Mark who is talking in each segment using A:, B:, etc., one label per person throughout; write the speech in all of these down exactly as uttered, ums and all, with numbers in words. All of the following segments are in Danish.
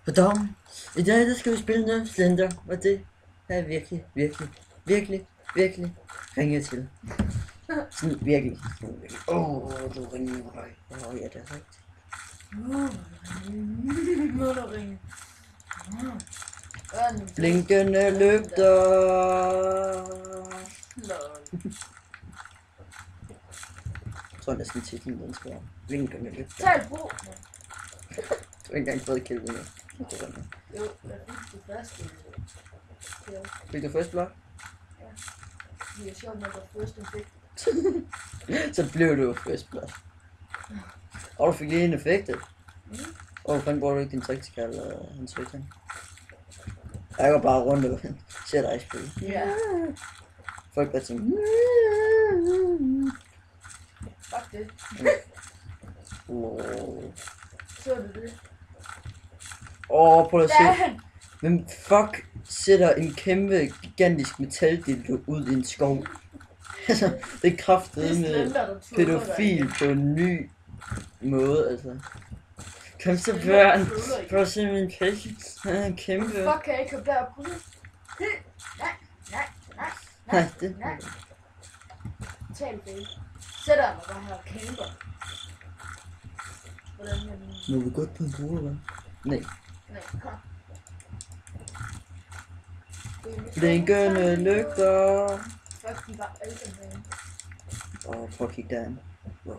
A: Goddag. I dag der skal vi spille noget Slender, og det har jeg virkelig, virkelig, virkelig, virkelig ringet til. Sådan virkelig. Åh, oh, du ringer mig. Åh, oh, ja, det er rigtigt.
B: Må du ringe.
A: Blinkende lygter. Jeg tror næsten titlen den skal være. Blinkende lygter.
B: Tal på.
A: Du har ikke engang fået kældet med.
B: Jo, jeg fik det første.
A: Fik du først blok?
B: Ja. Det er sjovt, når der først en fik.
A: Så blev du jo først blok. Og du fik lige en effektet.
B: Mm.
A: Og hvordan bruger du ikke din trick til at kalde uh, hans højtang? Jeg går bare rundt og ser dig spille.
B: Ja.
A: Folk bare tænker...
B: Fuck det.
A: Wow.
B: Så er det det.
A: Åh, oh, prøv at se.
B: Ja.
A: Men fuck sætter en kæmpe, gigantisk metaldildo ud i en skov. Altså, det er kraftigt med pædofil på en ny måde, altså. Kom så børn, prøv at se min pæk. Han er en kæmpe.
B: Fuck, kan jeg ikke komme derop? Nej, nej, nej, nej,
A: Nej, det
B: nej. Tal det. Sætter jeg mig bare her og camper. Hvordan er det?
A: må vi godt på en bruger, hva'? Nej.
B: Nej, kom.
A: Blinkende lygter.
B: Fuck, de var alle med.
A: Åh, oh, prøv at kigge derind. Wow.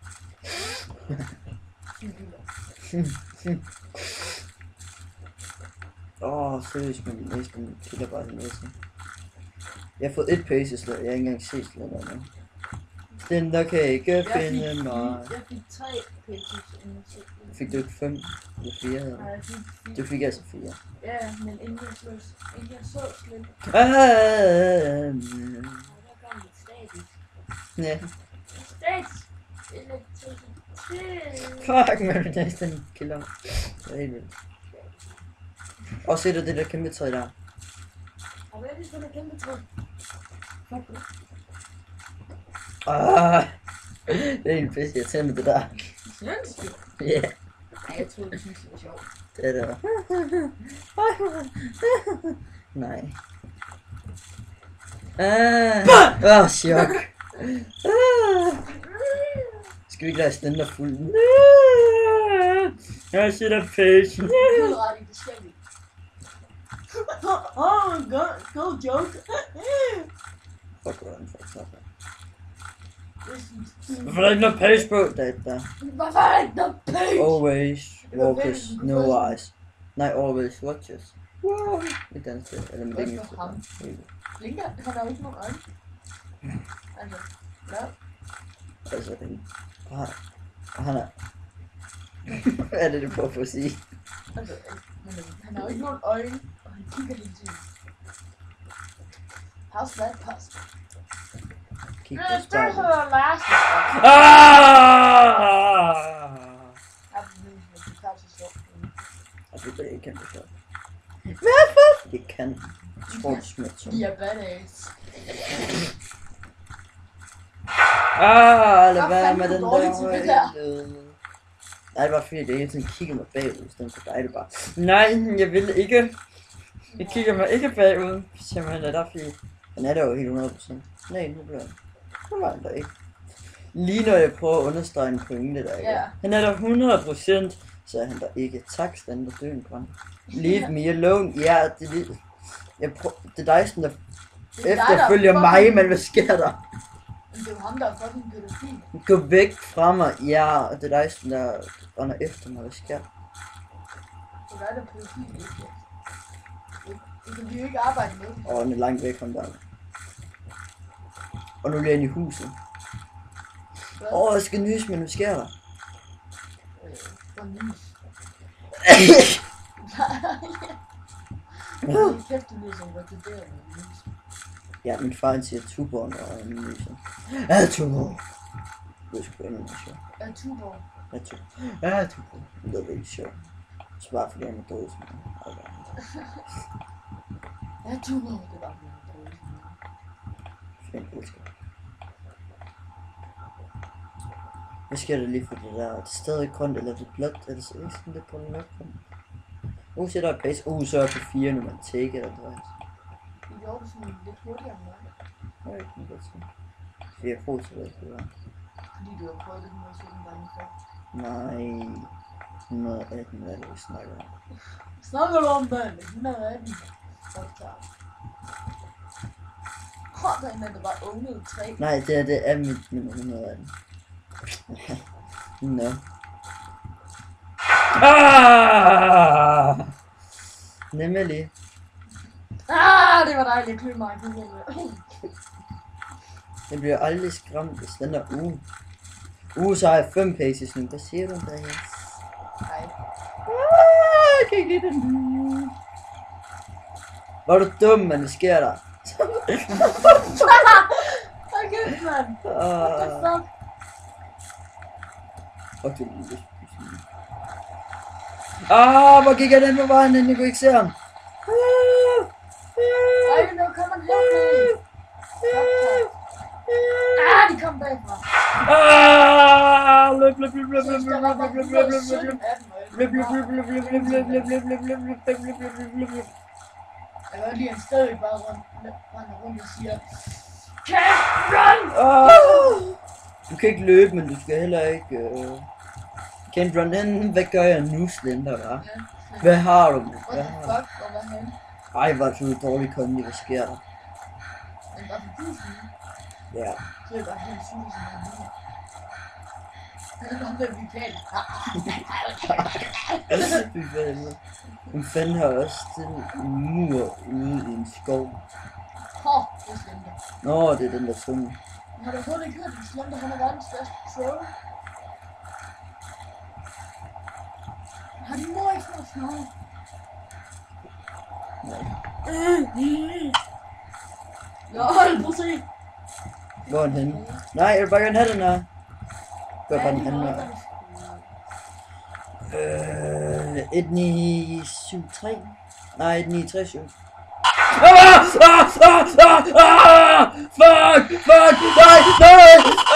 A: Åh, oh, seriøst, men næsten killer bare den næste. Jeg har fået et pace slag, jeg har ikke engang set Slender nu. Slender kan ikke finde mig.
B: Jeg fik tre pages inden jeg så.
A: Fik du ikke fem eller fire? Eller?
B: Nej, jeg fik fire.
A: Du fik altså fire.
B: Ja, men inden jeg så, inden jeg så Slender.
A: Ah,
B: Der kom lidt statisk.
A: ja.
B: Statisk! Elektricitet!
A: Fuck, man, det er næsten killer. Det er helt vildt. Og se du det der kæmpe træ der.
B: Og hvad er det for en kæmpe træ? Fuck det.
A: Ah, det er helt pisse irriterende det der.
B: Synes du?
A: Ja, yeah,
B: Nej, jeg troede, du synes, det var sjovt.
A: det er det. Nej. Ah, åh, oh, chok. Ah. Skal vi ikke lade Slender fuld? Jeg sætter face.
B: Du er ret i, det skal vi. Åh, go, go joke.
A: Fuck, hvordan fuck, fuck.
B: Hvorfor
A: Hvorfor er der ikke noget pace på? Der er der.
B: Hvorfor er der ikke noget page?
A: Always walkers, no eyes. Nej, always watches. Wow. Et andet sted, eller med det
B: Hvorfor
A: engelske.
B: ham? Blinker, han har jo ikke nogen øjne. Altså, ja.
A: Altså, den... Og han er... Hvad er det, du prøver på at sige?
B: Altså, han, han har jo ikke nogen øjne, og han kigger hele tiden. How's that possible?
A: Kig
B: Det
A: på
B: er
A: starten.
B: spørgsmålet Lars.
A: Ah!
B: Jeg ved ikke, det er så sjovt.
A: Og det er ikke kæmpe sjovt. Hvorfor? Det kan. Tror du smidt som.
B: De er badass.
A: Ah, lad
B: Hvad
A: være
B: fanden
A: med
B: er
A: den
B: du dårlig til det der?
A: højde. Nej, det var fordi, det hele tiden kigger mig bagud, i stedet for dig, det bare. Nej, jeg vil ikke. Jeg kigger mig ikke bagud. Simpelthen er der fordi. Den er der jo helt hundrede procent. Nej, nu bliver den. Nu var den der ikke. Lige når jeg prøver at understrege en pointe der, ikke?
B: Ja.
A: Han er der hundrede procent, så er han der ikke. Tak, Slender, dø en brand. Leave me alone. Ja, det er lige... Jeg prøver... Det er dig, sådan der
B: Det er dig, der
A: efterfølger
B: er
A: mig,
B: fucking-
A: men hvad sker der?
B: Men det er jo ham, der er fucking pædofil.
A: Gå væk fra mig. Ja, og det er dig, sådan der render efter mig. Hvad sker der?
B: Det er dig, der er pædofil. Det kan vi jo ikke arbejde med.
A: Og den er langt væk fra der. Og nu bliver han i huset.
B: Hvad?
A: Åh, oh, jeg skal nys, men hvad sker der?
B: Øh, for nys. Det er kæft, du lyder som en retarderet med nys.
A: Ja, min far han siger Tuborg, og jeg nyser. Ja, Tuborg. Det er sgu endnu mere sjovt.
B: Er Tuborg?
A: Ja, Tuborg. Ja, Tuborg. Det er virkelig sjovt. Så bare fordi han er død, som han aldrig har.
B: Er Tuborg? Det var min dårlige.
A: Fint, elsker. Hvad sker der lige for det der? Er det stadig grønt, eller er det blåt? Er det så ikke sådan lidt på en mørk grøn? Uh, sætter et pace. Uh, så er på fire, når man take eller noget.
B: Vi gjorde det sådan lidt hurtigere end mig.
A: Jeg ved ikke, hvad det er. Så jeg får til, hvad det skal være.
B: Fordi du har prøvet det hundrede og sytten gange før.
A: Nej. et hundrede og atten, hvad er det, vi snakker om?
B: Snakker du om det? et hundrede og atten. Fuck tak. Åh, der er en, der bare ungede tre.
A: Nej, det er det er mit nummer et hundrede og atten. Nå. Ah! Nemlig.
B: Ah, det var dejligt. Klø mig.
A: Jeg bliver aldrig skræmt, hvis den er uge. Uh, så har jeg fem paces nu. Hvad siger du der, Jens?
B: Nej.
A: Ah, jeg kan ikke lide den. Hvor er du dum, man. Hvad sker der?
B: Okay, mand. What the
A: Ah.
B: fuck?
A: Fuck, det er lige. Ah, hvor gik jeg den på vejen, inden jeg kunne ikke se ham? Ah.
B: Ej, nu kommer han helt ned. Ah, de kom bagfra.
A: Ah, løb, løb, løb, løb, løb,
B: Så
A: løb,
B: der var
A: løb, løb,
B: hundrede
A: løb,
B: og
A: løb,
B: sytten
A: løb,
B: af dem, og
A: løb, løb, løb, løb, løb, løb, løb, løb, løb, løb, løb, løb, løb, løb, løb, løb, løb.
B: Jeg kan godt lide, at han stadig bare rundt, render rundt og siger, Can't run!
A: Ah. Du kan ikke løbe, men du skal heller ikke... Uh... Can't run in. Hvad gør jeg nu, Slender, hva'?
B: Ja,
A: Hvad har du?
B: what
A: Hvad
B: the
A: har du?
B: fuck, hvor var han?
A: Ej, hvor er du dårlig kondi. Hvad sker der?
B: Men bare for tusind,
A: Ja.
B: så er det bare helt sygt, som han er. Han er bare ved at blive pæn.
A: Fy for helvede. Hun fanden har også den mur ude i en skov.
B: Hå, det er Slender.
A: Nå, det er den der tunge.
B: Har du overhovedet ikke hørt, at Slender han er verdens største troll? Har din mor ikke fået snart?
A: Nej.
B: Lol, prøv at se.
A: Hvor er den henne? Nej, jeg vil bare gerne have den her. Gør bare den anden her. Øh, et ni syv tre. Nej, et ni tre syv. Ah! Ah! Ah! Ah! Ah! Fuck! Fuck! Nej! Nej!